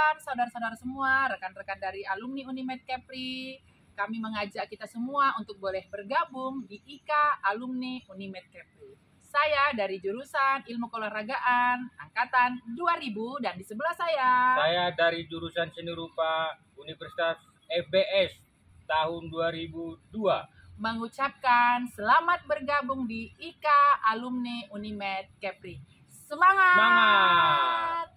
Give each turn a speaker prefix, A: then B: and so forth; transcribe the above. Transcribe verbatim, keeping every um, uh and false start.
A: kawan-kawan, saudara-saudara semua, rekan-rekan dari alumni Unimed Kepri, kami mengajak kita semua untuk boleh bergabung di I K A Alumni Unimed Kepri. Saya dari jurusan Ilmu Keolahragaan angkatan dua ribu dan di sebelah saya
B: Saya dari jurusan Seni Rupa Universitas F B S tahun dua ribu dua.
A: mengucapkan selamat bergabung di I K A Alumni Unimed Kepri. Semangat!
B: Semangat!